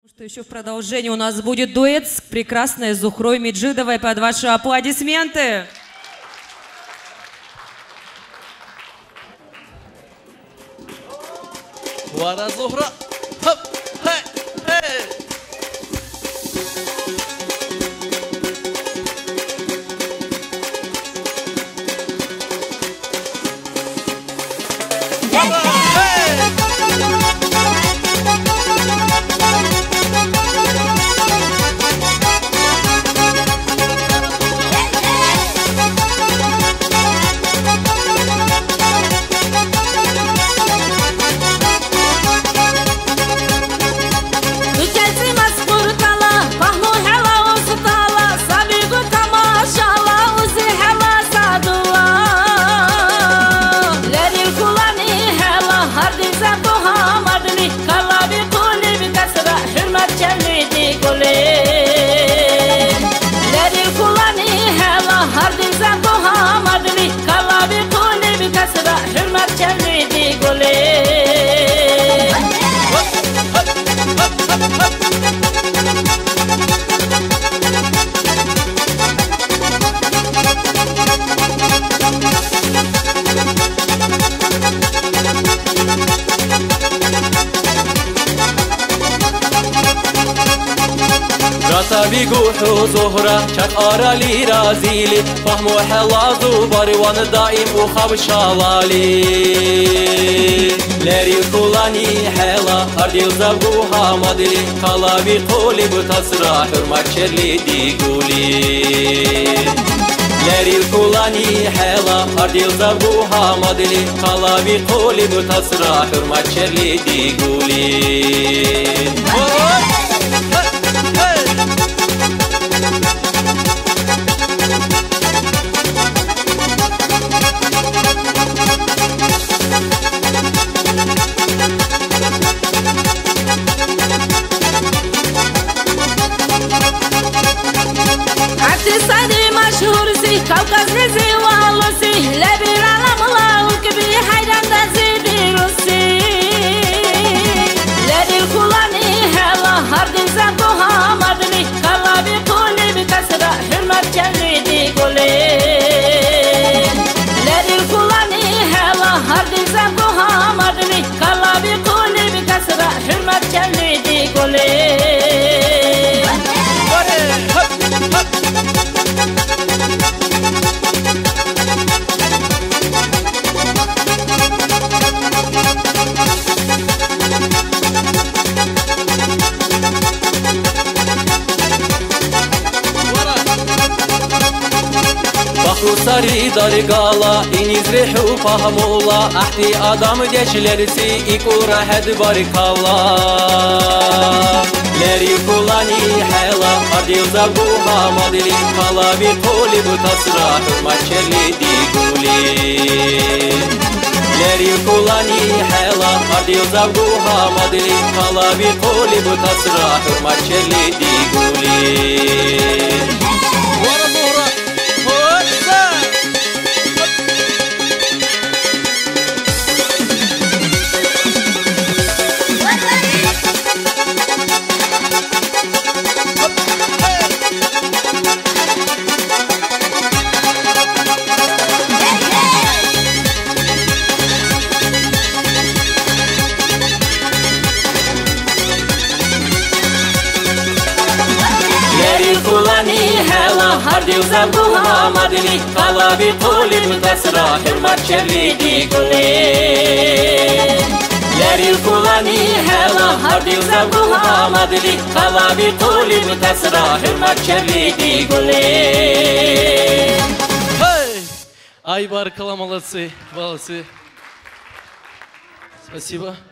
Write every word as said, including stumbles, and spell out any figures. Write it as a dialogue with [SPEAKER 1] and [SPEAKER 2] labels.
[SPEAKER 1] Что еще в продолжении у нас будет дуэт с прекрасной Зухрой Меджидовой под ваши аплодисменты.
[SPEAKER 2] Вара Зухра. بيقوحوا زهرة شاك أرالي رازيلي فهموا حلازو باروان الدائم وخاب شالالي لاري كولاني حلا أردي وزبوها مدلي كلا بيقولي بتصرا حرمك شرلي ديقولي لاري كولاني حلا أردي وزبوها مدلي كلا بيقولي بتصرا حرمك شرلي ديقولي Sarı dargala iniz rehu fahmula ahti adam geçlerisi ikura hed barikalla leri kulani hela adil zabuha madili kala bir koli bu tasra hürmaçeli diguli leri kulani hela adil zabuha madili kala bir koli bu tasra hürmaçeli diguli هردي وزبوها مدني قلا بطول متسرع حرمك شرلي ديقولي لاري الكولاني حلا هردي وزبوها مدني قلا بطول متسرع حرمك شرلي ديقولي Ай, баркала, молодцы, молодцы. Спасибо.